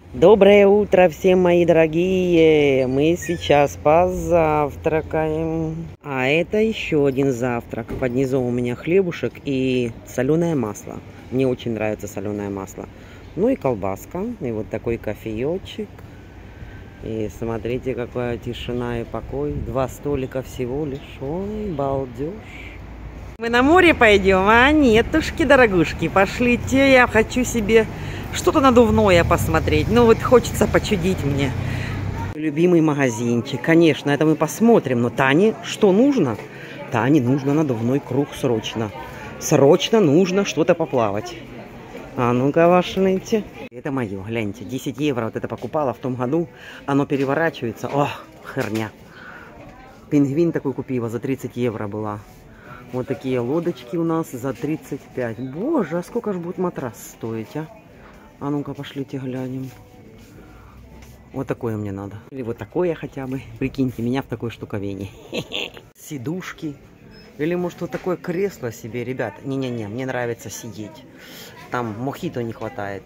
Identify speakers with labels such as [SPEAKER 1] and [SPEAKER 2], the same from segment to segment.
[SPEAKER 1] Доброе утро всем, мои дорогие! Мы сейчас позавтракаем. А это еще один завтрак. Под низом у меня хлебушек и соленое масло. Мне очень нравится соленое масло. Ну и колбаска. И вот такой кофеечек. И смотрите, какая тишина и покой. 2 столика всего лишь. Ой, балдеж. Мы на море пойдем? А нетушки, дорогушки. Пошлите, я хочу себе что-то надувное посмотреть. Ну вот хочется почудить мне. Любимый магазинчик. Конечно, это мы посмотрим. Но Тане что нужно? Тане нужно надувной круг срочно. Срочно нужно что-то поплавать. А ну-ка, вашините. Это мое, гляньте. 10 евро вот это покупала в том году. Оно переворачивается. Ох, херня. Пингвин такой купила, за 30 евро была. Вот такие лодочки у нас за 35. Боже, а сколько же будет матрас стоить, а? А ну-ка, пошлите глянем. Вот такое мне надо. Или вот такое хотя бы. Прикиньте, меня в такой штуковине. Сидушки. Или может вот такое кресло себе, ребят. Не-не-не, мне нравится сидеть. Там мохито не хватает.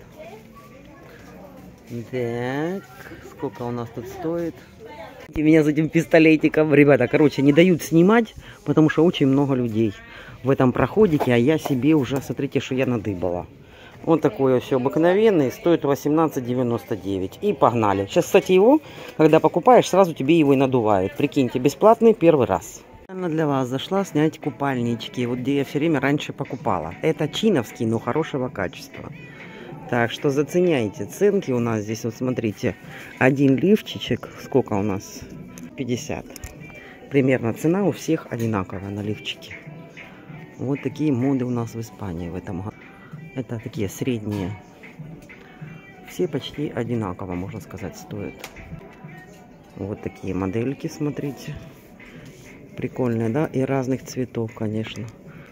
[SPEAKER 1] Так, сколько у нас тут стоит? Меня за этим пистолетиком, ребята, короче, не дают снимать, потому что очень много людей в этом проходике, а я себе уже, смотрите, что я надыбала. Вот такой все обыкновенный, стоит 18,99. И погнали. Сейчас, кстати, его, когда покупаешь, сразу тебе его и надувают. Прикиньте, бесплатный первый раз. Для вас зашла снять купальнички, вот где я все время раньше покупала. Это чиновский, но хорошего качества. Так что заценяйте. Ценки у нас здесь, вот смотрите, один лифчичек, сколько у нас? 50. Примерно цена у всех одинаковая на лифчике. Вот такие моды у нас в Испании в этом году. Это такие средние. Все почти одинаково, можно сказать, стоят. Вот такие модельки, смотрите. Прикольные, да? И разных цветов, конечно.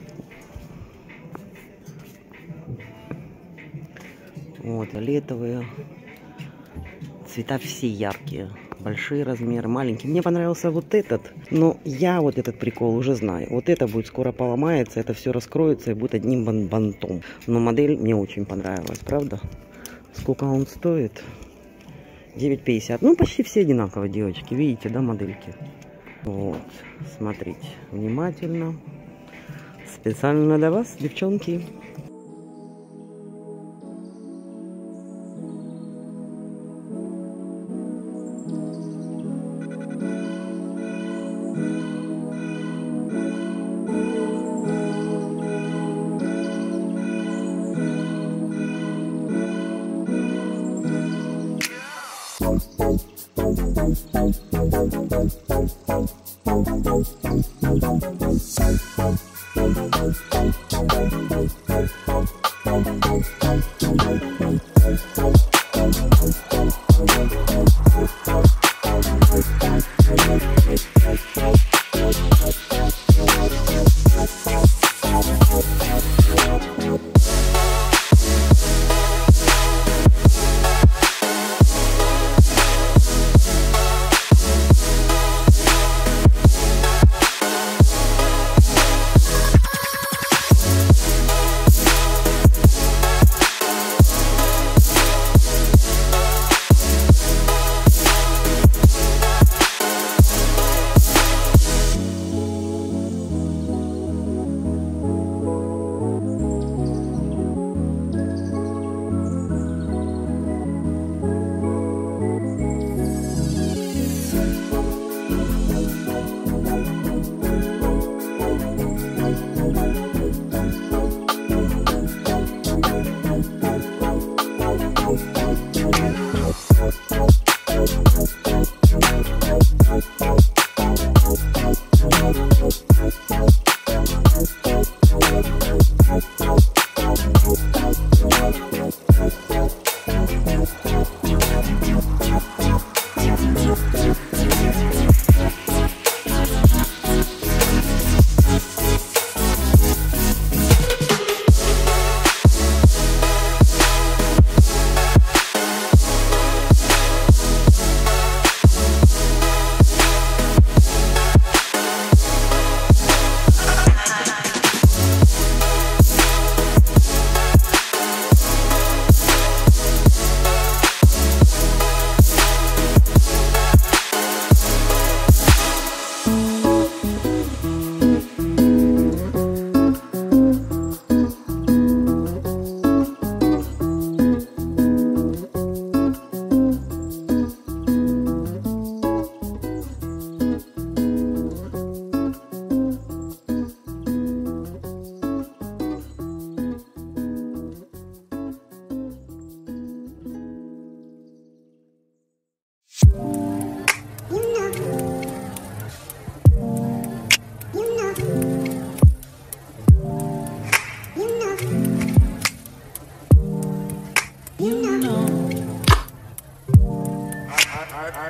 [SPEAKER 1] Вот, летовые. Цвета все яркие. Большие размеры, маленькие. Мне понравился вот этот. Но я вот этот прикол уже знаю. Вот это будет скоро поломается. Это все раскроется и будет одним бантом. Но модель мне очень понравилась, правда? Сколько он стоит? 9,50. Ну, почти все одинаковые, девочки. Видите, да, модельки? Вот. Смотрите внимательно. Специально для вас, девчонки.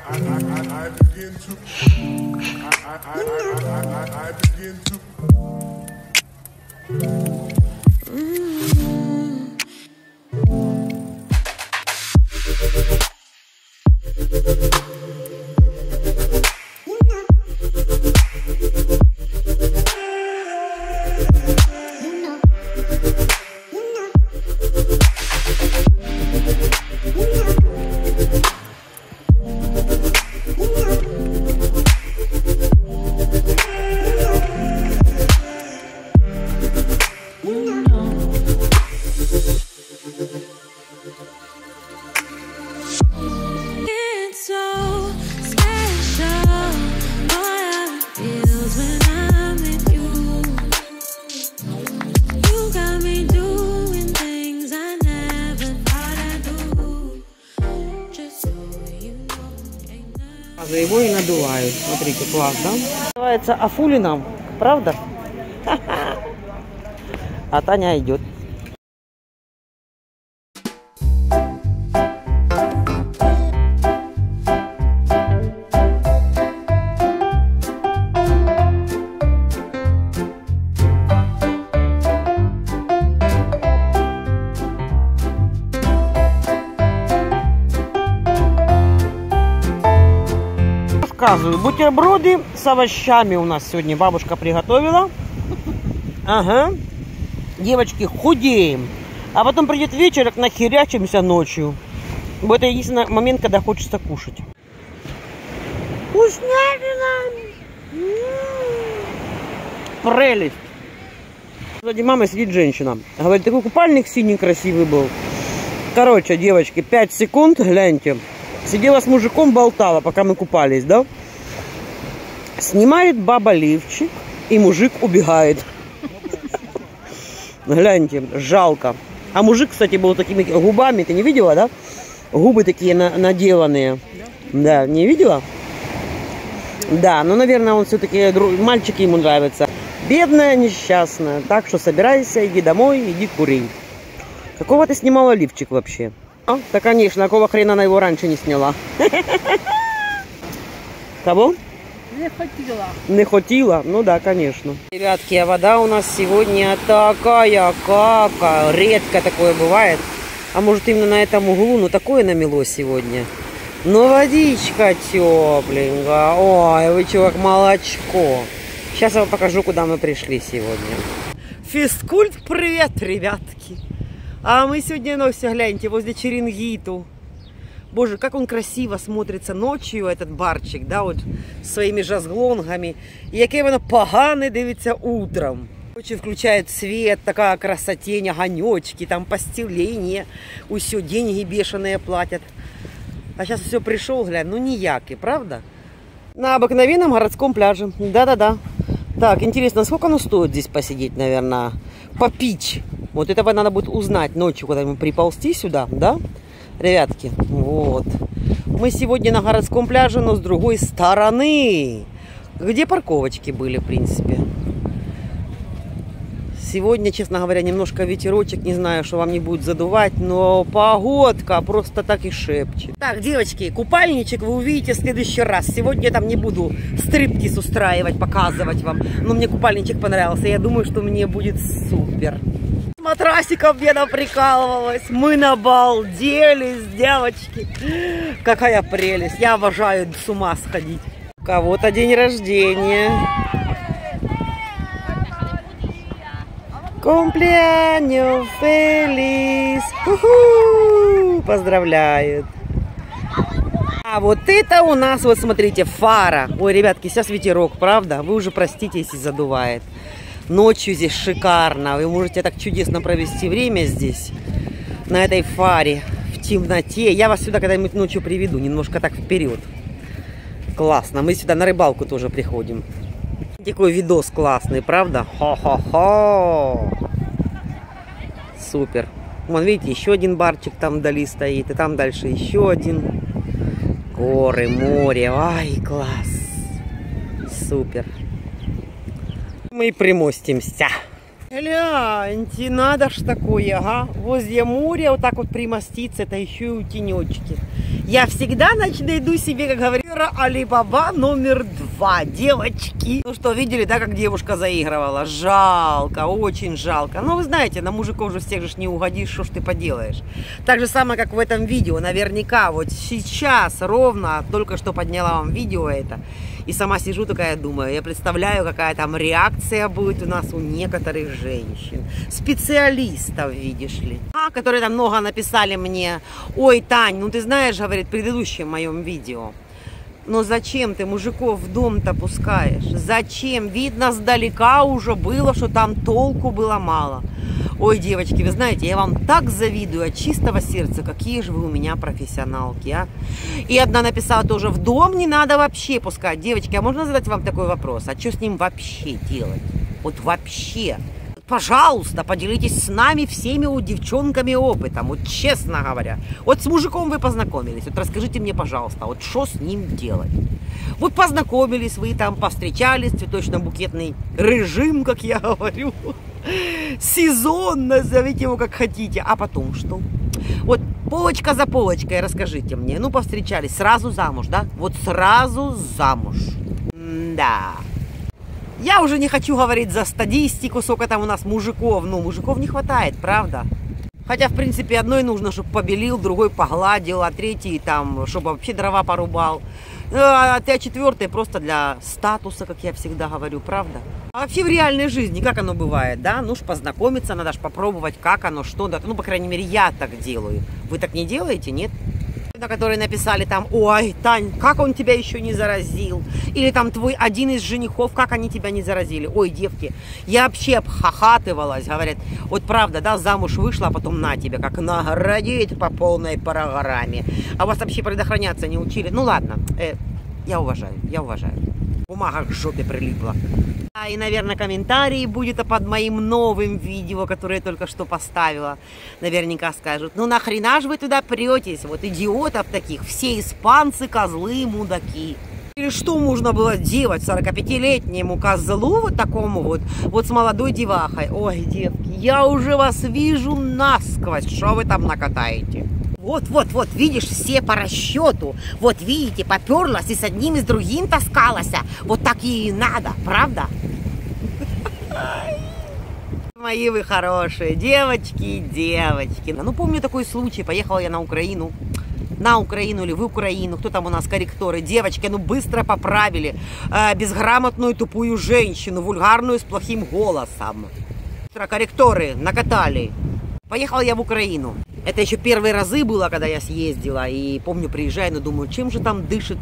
[SPEAKER 1] Его и надувают. Смотрите, класс, да? Называется Афулином, правда? А Таня идет. Рассказываю. Бутерброды с овощами у нас сегодня бабушка приготовила. Ага. Девочки, худеем. А потом придет вечер, нахерячимся ночью. Вот это единственный момент, когда хочется кушать. Вкуснятина! Прелесть! Сзади мамы сидит женщина. Говорит, такой купальник синий красивый был. Короче, девочки, 5 секунд, гляньте. Сидела с мужиком, болтала, пока мы купались, да? Снимает баба лифчик, и мужик убегает. Гляньте, жалко. А мужик, кстати, был такими губами, ты не видела, да? Губы такие наделанные. Да, не видела? Да, ну, наверное, он все-таки, мальчики ему нравятся. Бедная, несчастная. Так что собирайся, иди домой, иди кури. Какого ты снимала лифчик вообще? Да, конечно, какого хрена она его раньше не сняла? Кого?
[SPEAKER 2] Не хотела.
[SPEAKER 1] Не хотела? Ну да, конечно. Ребятки, а вода у нас сегодня такая кака. Редко такое бывает. А может именно на этом углу, ну такое намело сегодня. Но водичка тепленькая. Ой, вы чё, как молочко. Сейчас я вам покажу, куда мы пришли сегодня. Физкульт, привет, ребятки. А мы сегодня, ну все, гляньте, возле Черенгиту. Боже, как он красиво смотрится ночью, этот барчик, да, вот своими жазглонгами. І яке воно погане дивиться утром. Ночью включает свет, такая красотень, огонечки, там постеление, усё, деньги бешеные платят. А сейчас все пришел, глянь, ну ніякий, правда? На обыкновенном городском пляже, да-да-да. Так, интересно, сколько оно стоит здесь посидеть, наверное, попить? Вот этого надо будет узнать ночью, когда мы приползти сюда, да, ребятки? Вот. Мы сегодня на городском пляже, но с другой стороны, где парковочки были, в принципе. Сегодня, честно говоря, немножко ветерочек, не знаю, что вам не будет задувать, но погодка просто так и шепчет. Так, девочки, купальничек вы увидите в следующий раз. Сегодня я там не буду стриптиз устраивать, показывать вам, но мне купальничек понравился. Я думаю, что мне будет супер. С матрасиком я наприкалывалась. Мы набалделись, девочки. Какая прелесть. Я обожаю с ума сходить. У кого-то день рождения. Cumpleaños feliz. Поздравляют. А вот это у нас, вот смотрите, фара. Ой, ребятки, сейчас ветерок, правда? Вы уже простите, если задувает. Ночью здесь шикарно. Вы можете так чудесно провести время здесь, на этой фаре, в темноте. Я вас сюда когда-нибудь ночью приведу, немножко так вперед. Классно. Мы сюда на рыбалку тоже приходим. Такой видос классный, правда? Хо-хо-хо! Супер. Вон, видите, еще один барчик там вдали стоит. И там дальше еще один. Горы, море. Ай, класс. Супер. Мы примостимся. Гляньте, надо ж такое, ага. Возле моря вот так вот примоститься, это еще и у тенечки. Я всегда, значит, найду себе, как говорила, Алибаба номер 2, девочки. Ну что, видели, да, как девушка заигрывала? Жалко, очень жалко. Ну, вы знаете, на мужиков же всех же не угодишь, что ж ты поделаешь. Так же самое, как в этом видео, наверняка, вот сейчас ровно, только что подняла вам видео это. И сама сижу такая, думаю, я представляю, какая там реакция будет у нас у некоторых женщин. Специалистов, видишь ли. Которые там много написали мне: ой, Тань, ну ты знаешь, говорит, в предыдущем моем видео, но зачем ты мужиков в дом-то пускаешь? Зачем? Видно, сдалека уже было, что там толку было мало. Ой, девочки, вы знаете, я вам так завидую от чистого сердца, какие же вы у меня профессионалки, а. И одна написала тоже: в дом не надо вообще пускать. Девочки, а можно задать вам такой вопрос? А что с ним вообще делать? Вот вообще. Пожалуйста, поделитесь с нами всеми девчонками опытом, вот честно говоря. Вот с мужиком вы познакомились, вот расскажите мне, пожалуйста, вот что с ним делать? Вот познакомились вы там, повстречались, цветочно-букетный режим, как я говорю, сезон, назовите его как хотите, а потом что? Вот полочка за полочкой расскажите мне, ну повстречались, сразу замуж, да? Вот сразу замуж, да. Я уже не хочу говорить за статистику, сколько там у нас мужиков. Ну, мужиков не хватает, правда? Хотя, в принципе, одной нужно, чтобы побелил, другой погладил, а третий там, чтобы вообще дрова порубал. А четвертый просто для статуса, как я всегда говорю, правда? А вообще в реальной жизни, как оно бывает, да? Ну ж познакомиться, надо ж попробовать, как оно, что. Да. Ну, по крайней мере, я так делаю. Вы так не делаете, нет? На которые написали там: ой, Тань, как он тебя еще не заразил? Или там твой один из женихов, как они тебя не заразили? Ой, девки, я вообще обхахатывалась, говорят, вот правда, да, замуж вышла, а потом на тебя, как наградит по полной программе. А вас вообще предохраняться не учили? Ну ладно, я уважаю. Бумага к жопе прилипла. И, наверное, комментарии будет под моим новым видео, которое я только что поставила. Наверняка скажут: ну нахрена же вы туда претесь? Вот идиотов таких, все испанцы козлы, мудаки. Или что можно было делать 45-летнему козлу вот такому вот с молодой девахой? Ой, девки, я уже вас вижу насквозь, что вы там накатаете. Вот, видишь, все по расчету. Вот, видите, поперлась и с одним и с другим таскалась. Вот так и надо, правда? Мои вы хорошие девочки. Ну, помню такой случай. Поехала я на Украину или в Украину. Кто там у нас корректоры? Девочки, ну быстро поправили безграмотную тупую женщину, вульгарную с плохим голосом. Корректоры накатали. Поехала я в Украину. Это еще первые разы было, когда я съездила. И помню, приезжаю, но думаю, чем же там дышит,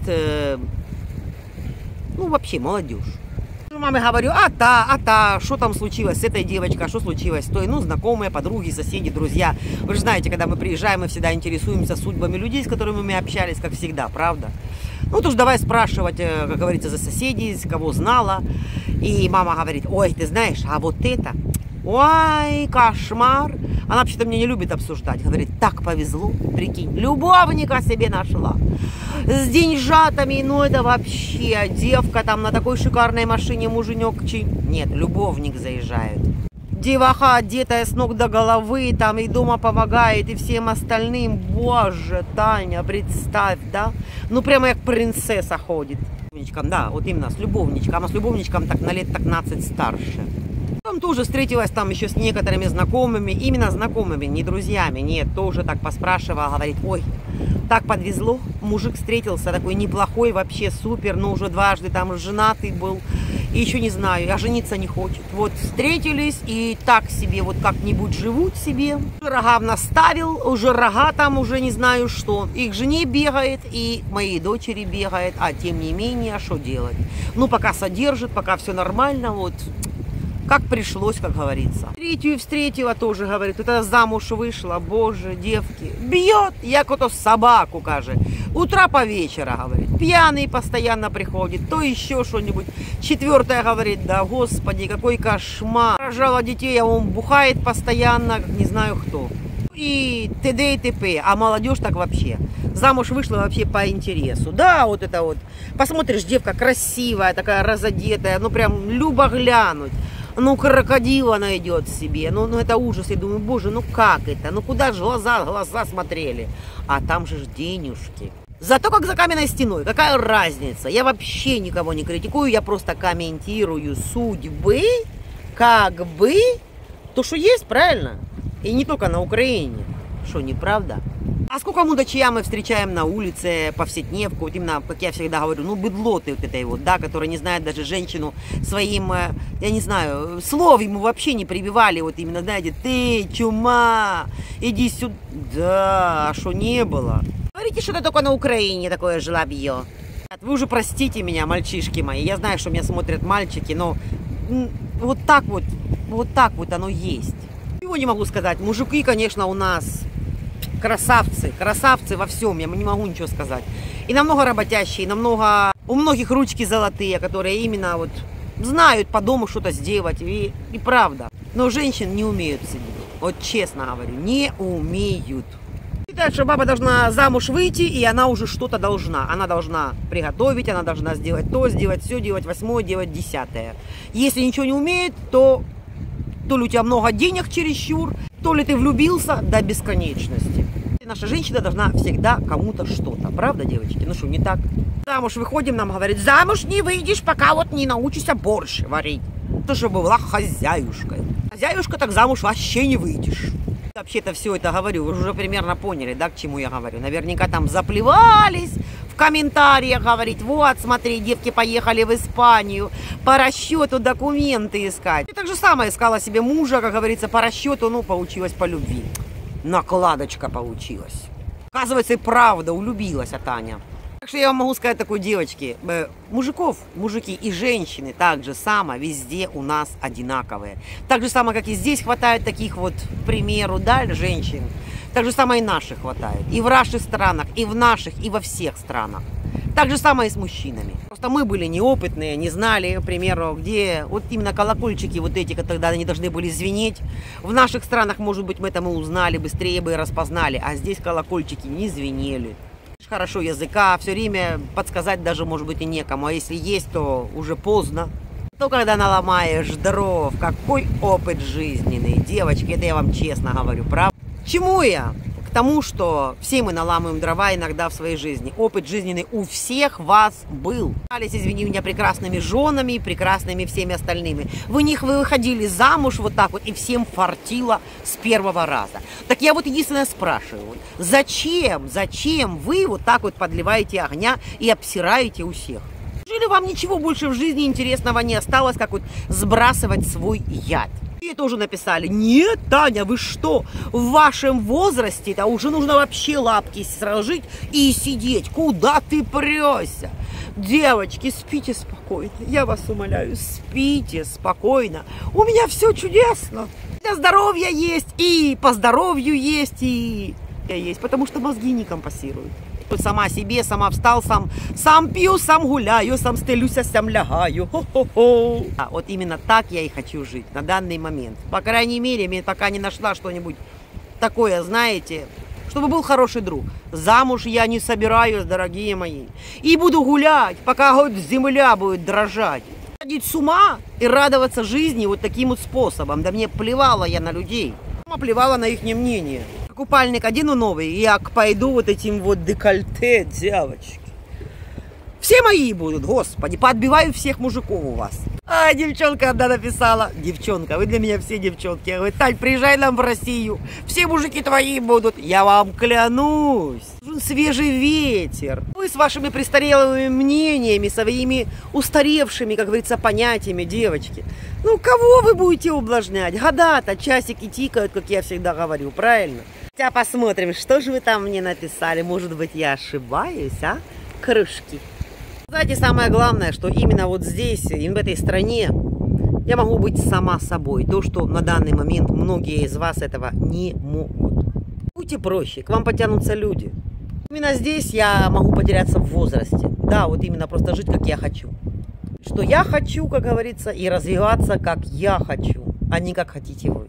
[SPEAKER 1] ну, вообще, молодежь. Маме говорю: что там случилось с этой девочкой, а что случилось с той? Ну, знакомые, подруги, соседи, друзья. Вы же знаете, когда мы приезжаем, мы всегда интересуемся судьбами людей, с которыми мы общались, как всегда, правда? Ну, то ж давай спрашивать, как говорится, за соседей, кого знала. И мама говорит: ой, ты знаешь, а вот это... Ой, кошмар. Она вообще-то меня не любит обсуждать. Говорит: так повезло, прикинь, любовника себе нашла. С деньжатами, ну это вообще, девка там на такой шикарной машине, муженек. Нет, любовник заезжает. Деваха, одетая с ног до головы, там и дома помогает, и всем остальным. Боже, Таня, представь, да? Ну прямо как принцесса ходит. Да, вот именно, с любовничком. А с любовничком так на лет 15 старше. Там тоже встретилась там еще с некоторыми знакомыми, именно знакомыми, не друзьями, нет, тоже так поспрашивала, говорит: ой, так подвезло, мужик встретился такой неплохой, вообще супер, но уже дважды там женатый был, и еще не знаю, а жениться не хочет. Вот встретились и так себе, вот как-нибудь живут себе. Рога наставил, уже рога там уже не знаю что, и к жене бегает, и к моей дочери бегает, а тем не менее, что делать? Ну, пока содержит, пока все нормально, вот... Как пришлось, как говорится. Третью встретила, тоже говорит: это замуж вышла, боже, девки. Бьет, як ото собаку, каже. Утра по вечера, говорит. Пьяный постоянно приходит, то еще что-нибудь. Четвертая говорит: да, господи, какой кошмар. Рожала детей, а он бухает постоянно, не знаю кто. И т.д. и т.п. А молодежь так вообще. Замуж вышла вообще по интересу. Да, вот это вот. Посмотришь, девка красивая, такая разодетая, ну прям любо глянуть. Ну, крокодила найдет себе. Ну, это ужас. Я думаю, боже, ну как это? Ну, куда же глаза смотрели? А там же ж денежки. Зато как за каменной стеной. Какая разница? Я вообще никого не критикую. Я просто комментирую судьбы, как бы, то, что есть, правильно? И не только на Украине. Что, неправда? А сколько мудачья мы встречаем на улице, повседневку, вот именно, как я всегда говорю, ну, быдло ты вот этой вот, да, которая не знает даже женщину своим, я не знаю, слов ему вообще не прививали, вот именно, знаете, ты, чума, иди сюда, да, а что не было? Говорите, что это только на Украине такое жлобье. Вы уже простите меня, мальчишки мои, я знаю, что меня смотрят мальчики, но вот так вот оно есть. Ничего не могу сказать, мужики, конечно, у нас... Красавцы во всем, я не могу ничего сказать. И намного работящие, намного... У многих ручки золотые, которые именно вот знают по дому что-то сделать, и правда. Но женщин не умеют сидеть. Вот честно говорю, не умеют. Считают, что баба должна замуж выйти, и она уже что-то должна. Она должна приготовить, она должна сделать то, сделать все, делать 8, делать 10. Если ничего не умеет, то ли у тебя много денег чересчур, то ли ты влюбился до бесконечности. Наша женщина должна всегда кому-то что-то. Правда, девочки? Ну что, не так? Замуж выходим, нам говорят, замуж не выйдешь, пока вот не научишься борщ варить. То, чтобы была хозяюшкой. Хозяюшка, так замуж вообще не выйдешь. Вообще-то все это говорю, вы уже примерно поняли, да, к чему я говорю. Наверняка там заплевались в комментариях, говорить, вот, смотри, девки поехали в Испанию по расчету документы искать. Я так же самое искала себе мужа, как говорится, по расчету, ну, получилось по любви. Накладочка получилась. Оказывается, и правда, улюбилась Таня. Так что я вам могу сказать такой, девочки, мужики и женщины так же само везде у нас одинаковые. Так же само, как и здесь хватает таких вот, к примеру, да, женщин. Так же само и наших хватает. И в ваших странах, и в наших, и во всех странах. Так же самое и с мужчинами. Просто мы были неопытные, не знали, к примеру, где вот именно колокольчики вот эти, тогда они должны были звенеть. В наших странах, может быть, мы это мы узнали, быстрее бы распознали, а здесь колокольчики не звенели. Хорошо языка, все время подсказать даже, может быть, и некому, а если есть, то уже поздно. То, когда наломаешь дров, какой опыт жизненный, девочки, это я вам честно говорю, правда? Чему я? К тому, что все мы наламываем дрова иногда в своей жизни. Опыт жизненный у всех вас был. Стались, извини меня, прекрасными женами, прекрасными всеми остальными. Вы них выходили замуж вот так вот, и всем фартило с первого раза. Так я вот единственное спрашиваю, зачем вы вот так вот подливаете огня и обсираете у всех? Неужели вам ничего больше в жизни интересного не осталось, как вот сбрасывать свой яд? И тоже написали, нет, Таня, вы что, в вашем возрасте-то уже нужно вообще лапки сложить и сидеть, куда ты прешься? Девочки, спите спокойно, я вас умоляю, спите спокойно, у меня все чудесно, для здоровья есть, и по здоровью есть, и есть, потому что мозги не компасируют. Сама себе, сама встал, сам пью, сам гуляю, сам стелюся, сам лягаю. Хо-хо-хо. Вот именно так я и хочу жить на данный момент. По крайней мере, пока не нашла что-нибудь такое, знаете, чтобы был хороший друг. Замуж я не собираюсь, дорогие мои. И буду гулять, пока хоть земля будет дрожать. Ходить с ума и радоваться жизни вот таким вот способом. Да мне плевала я на людей. Плевала на их мнение. Купальник одену новый, и я пойду вот этим вот декольте, девочки. Все мои будут, господи, поотбиваю всех мужиков у вас. А девчонка одна написала, девчонка, вы для меня все девчонки. Я говорю, Тань, приезжай нам в Россию, все мужики твои будут. Я вам клянусь, свежий ветер. Вы с вашими престарелыми мнениями, своими устаревшими, как говорится, понятиями, девочки. Ну, кого вы будете ублажнять? Года-то, часики тикают, как я всегда говорю, правильно? Сейчас посмотрим, что же вы там мне написали. Может быть, я ошибаюсь, а? Крышки. Знаете, самое главное, что именно вот здесь, в этой стране, я могу быть сама собой. То, что на данный момент многие из вас этого не могут. Будьте проще, к вам потянутся люди. Именно здесь я могу потеряться в возрасте. Да, вот именно просто жить, как я хочу. Что я хочу, как говорится, и развиваться, как я хочу, а не как хотите вы.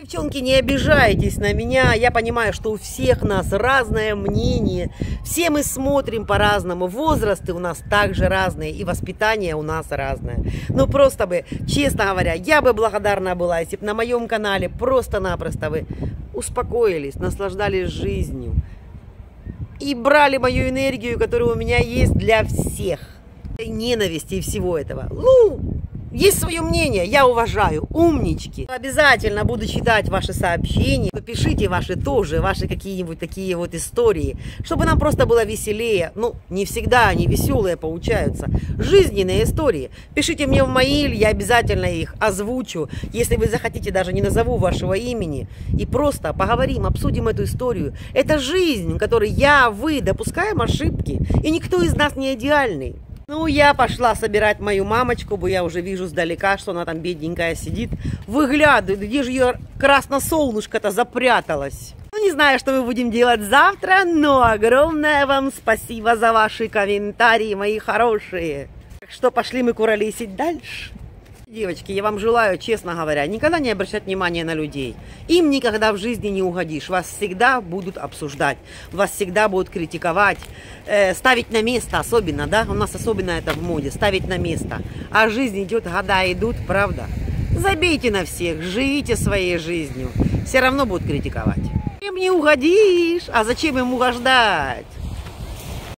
[SPEAKER 1] Девчонки, не обижайтесь на меня, я понимаю, что у всех нас разное мнение, все мы смотрим по-разному, возрасты у нас также разные, и воспитание у нас разное. Но просто бы, честно говоря, я бы благодарна была, если бы на моем канале просто-напросто вы успокоились, наслаждались жизнью и брали мою энергию, которая у меня есть для всех. И ненависти и всего этого. Ну, есть свое мнение, я уважаю, умнички. Обязательно буду читать ваши сообщения, пишите ваши тоже, ваши какие-нибудь такие вот истории, чтобы нам просто было веселее. Ну, не всегда они веселые получаются, жизненные истории. Пишите мне в mail, я обязательно их озвучу, если вы захотите, даже не назову вашего имени. И просто поговорим, обсудим эту историю. Это жизнь, в которой я, вы допускаем ошибки, и никто из нас не идеальный. Ну, я пошла собирать мою мамочку, бо я уже вижу сдалека, что она там бедненькая сидит. Выглядывает, где же ее красносолнышко-то запряталось. Ну, не знаю, что мы будем делать завтра, но огромное вам спасибо за ваши комментарии, мои хорошие. Так что пошли мы куролесить дальше. Девочки, я вам желаю, честно говоря, никогда не обращать внимания на людей. Им никогда в жизни не угодишь. Вас всегда будут обсуждать, вас всегда будут критиковать, ставить на место особенно, да? У нас особенно это в моде, ставить на место. А жизнь идет, года идут, правда? Забейте на всех, живите своей жизнью. Все равно будут критиковать. Им не угодишь, а зачем им угождать?